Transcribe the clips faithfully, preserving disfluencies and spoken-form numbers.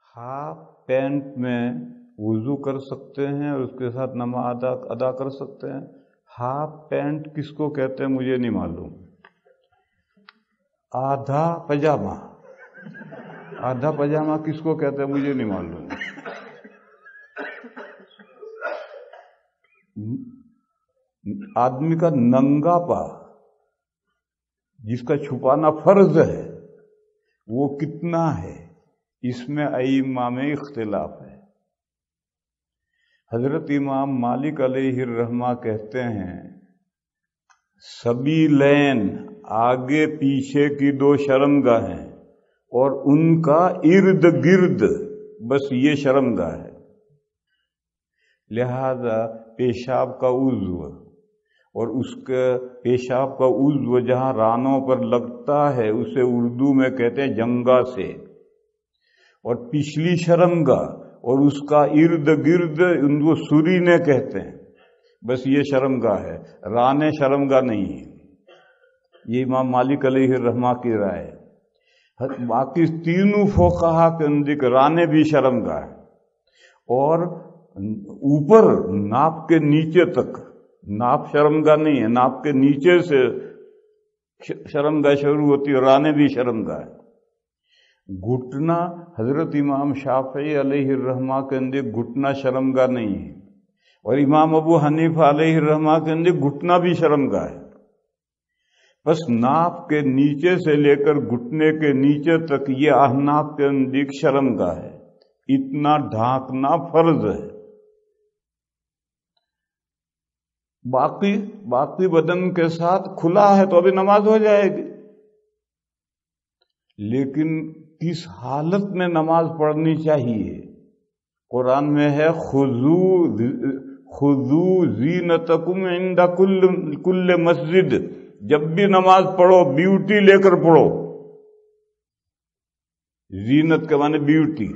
Half pant میں وضو کر سکتے ہیں اور اس کے ساتھ نماز ادا ادا کر سکتے ہیں؟ ہاف پینٹ کس کو کہتے ہیں مجھے نہیں معلوم. آدھا پاجامہ آدھا پاجامہ کس کو کہتے ہیں مجھے نہیں معلوم. آدمی کا ننگا پا جس کا چھپانا فرض ہے وہ کتنا ہے، اس میں ائمہ میں اختلاف ہے. حضرت امام مالک علیہ الرحمہ کہتے ہیں سبیلین آگے پیچھے کی دو شرمگاہیں اور ان کا ارد گرد بس یہ شرمگاہ ہے. لہذا پیشاب کا عضو اور اس کے پیشاب کا عضو جہاں رانوں پر لگتا ہے اسے اردو میں کہتے ہیں جنگا سے، اور پچھلی شرمگاہ اور اس کا ارد گرد ان کو سرینے کہتے ہیں. بس یہ شرمگاہ ہے، رانے شرمگاہ نہیں ہے. یہ امام مالک علیہ الرحمہ کی رائے ہے. باقی تینوں فقہا کے نزدیک رانے بھی شرمگاہ ہے، اور اوپر ناپ کے نیچے تک، ناپ شرمگاہ نہیں ہے، ناپ کے نیچے سے شرمگاہ شروع ہوتی ہے، رانے بھی شرمگاہ ہے. گھٹنا حضرت امام شافعی علیہ الرحمہ کے اندر گھٹنا شرمگاہ نہیں ہے، اور امام ابو حنیفہ علیہ الرحمہ کے اندر گھٹنا بھی شرمگاہ ہے. بس ناپ کے نیچے سے لے کر گھٹنے کے نیچے تک یہ احناف کے اندر شرمگاہ ہے. اتنا ڈھانکنا فرض ہے. باقی باقی بدن کے ساتھ کھلا ہے تو ابھی نماز ہو جائے گی. لیکن کس حالت میں نماز پڑھنی چاہیے؟ قرآن میں ہے خذو خذو زینتکم عند کل کل مسجد. جب بھی نماز پڑھو بیوٹی لے کر پڑھو. زینت کے معنی بیوٹی.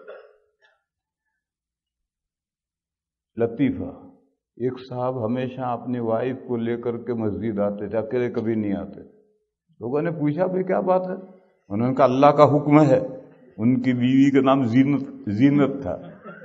لطیفہ، ایک صاحب ہمیشہ اپنی وائف کو لے کر کے مسجد آتے تھے، اکیلے کبھی نہیں آتے. لوگوں نے پوچھا بھائی کیا بات ہے؟ انہوں نے کہا اللہ کا حکم ہے. ان کی بیوی کا نام زینت زینت تھا.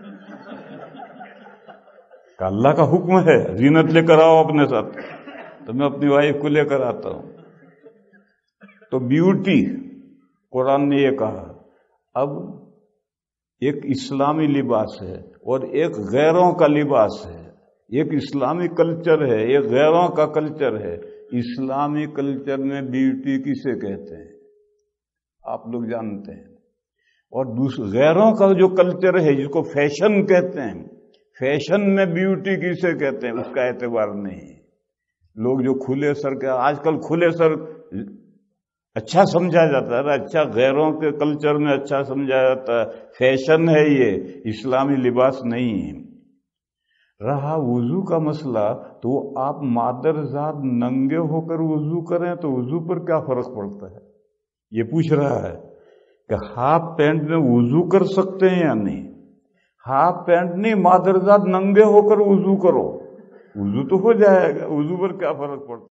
کہ اللہ کا حکم ہے زینت لے کر آؤ اپنے ساتھ، تو میں اپنی وائف کو لے کر آتا ہوں. تو بیوٹی قرآن نے یہ کہا. اب ایک اسلامی لباس ہے اور ایک غیروں کا لباس ہے. ایک اسلامی کلچر ہے، ایک غیروں کا کلچر ہے. اسلامی کلچر میں بیوٹی کسے کہتے ہیں آپ لوگ جانتے ہیں، اور دوسرے غیروں کا جو کلچر ہے جس کو فیشن کہتے ہیں، فیشن میں بیوٹی کسے کہتے ہیں اس کا اعتبار نہیں. لوگ جو کھلے سر کے، آج کل کھلے سر اچھا سمجھا جاتا ہے، اچھا غیروں کے کلچر میں اچھا سمجھا جاتا ہے، فیشن ہے یہ، اسلامی لباس نہیں ہے. رہا وضو کا مسئلہ، تو آپ مادر ذات ننگے ہو کر وضو کریں تو وضو پر کیا فرق پڑتا ہے؟ یہ پوچھ رہا ہے کہ ہاف پینٹ میں وضو کر سکتے ہیں یا نہیں. ہاف پینٹ نہیں، مادر ذات ننگے ہو کر وضو کرو، وضو تو ہو جائے گا. وضو پر کیا فرق پڑتا ہے؟